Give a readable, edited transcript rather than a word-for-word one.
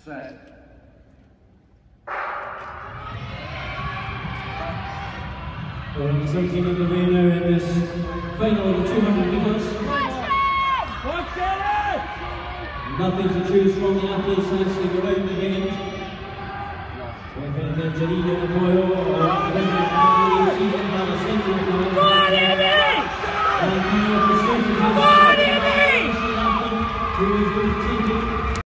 Set. Representing in the arena in this final of the 200 metres. Nothing to choose from, the athletes nicely around the end. With Angelina Arroyo.